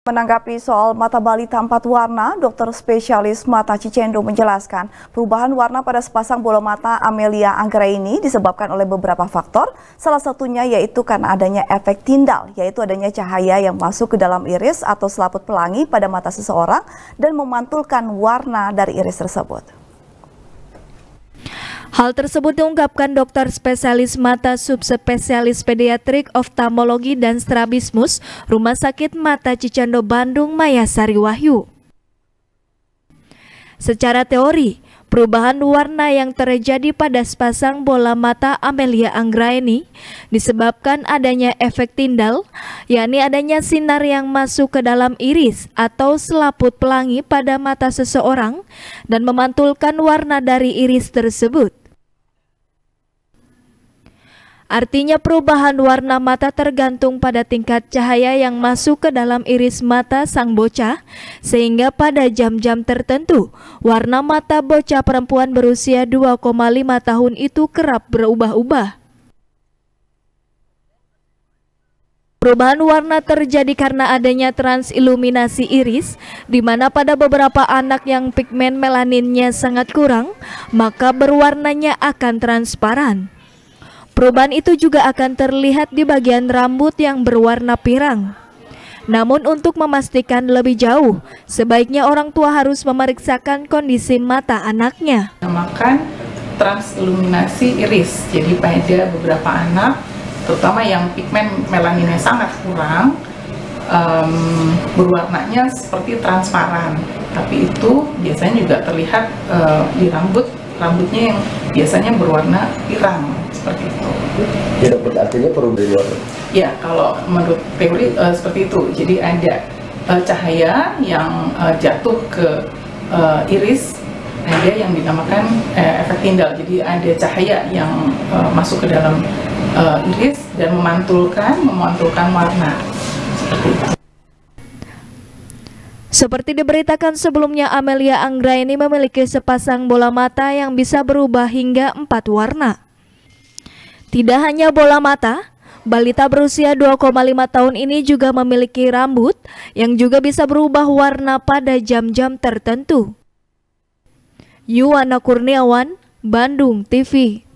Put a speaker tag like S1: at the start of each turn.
S1: Menanggapi soal mata balita 4 warna, dokter spesialis mata Cicendo menjelaskan perubahan warna pada sepasang bola mata Amelia Anggraini disebabkan oleh beberapa faktor. Salah satunya yaitu karena adanya efek tindal, yaitu adanya cahaya yang masuk ke dalam iris atau selaput pelangi pada mata seseorang dan memantulkan warna dari iris tersebut.
S2: Hal tersebut diungkapkan dokter spesialis mata subspesialis pediatrik oftalmologi dan strabismus Rumah Sakit Mata Cicendo Bandung Mayasari Wahyu. Secara teori, perubahan warna yang terjadi pada sepasang bola mata Amelia Anggraini disebabkan adanya efek tindal, yakni adanya sinar yang masuk ke dalam iris atau selaput pelangi pada mata seseorang dan memantulkan warna dari iris tersebut. Artinya perubahan warna mata tergantung pada tingkat cahaya yang masuk ke dalam iris mata sang bocah, sehingga pada jam-jam tertentu, warna mata bocah perempuan berusia 2,5 tahun itu kerap berubah-ubah. Perubahan warna terjadi karena adanya transiluminasi iris, di mana pada beberapa anak yang pigmen melaninnya sangat kurang, maka berwarnanya akan transparan. Perubahan itu juga akan terlihat di bagian rambut yang berwarna pirang. Namun untuk memastikan lebih jauh, sebaiknya orang tua harus memeriksakan kondisi mata anaknya.
S3: Namakan transiluminasi iris. Jadi pada beberapa anak, terutama yang pigmen melaninnya sangat kurang, berwarnanya seperti transparan. Tapi itu biasanya juga terlihat di rambutnya yang biasanya berwarna pirang. Seperti itu.
S4: Ya, artinya perubahan warna.
S3: Ya, kalau menurut teori seperti itu. Jadi ada cahaya yang jatuh ke iris, ada yang dinamakan efek tindal. Jadi ada cahaya yang masuk ke dalam iris dan memantulkan warna. Seperti itu.
S2: Seperti diberitakan sebelumnya, Amelia Anggraini memiliki sepasang bola mata yang bisa berubah hingga 4 warna. Tidak hanya bola mata, balita berusia 2,5 tahun ini juga memiliki rambut yang juga bisa berubah warna pada jam-jam tertentu. Yuwana Kurniawan, Bandung TV.